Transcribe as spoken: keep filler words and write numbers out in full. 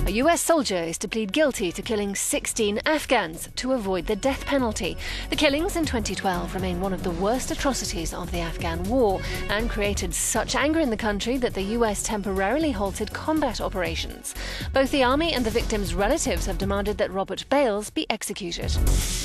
A U S soldier is to plead guilty to killing sixteen Afghans to avoid the death penalty. The killings in twenty twelve remain one of the worst atrocities of the Afghan war and created such anger in the country that the U S temporarily halted combat operations. Both the army and the victims' relatives have demanded that Robert Bales be executed.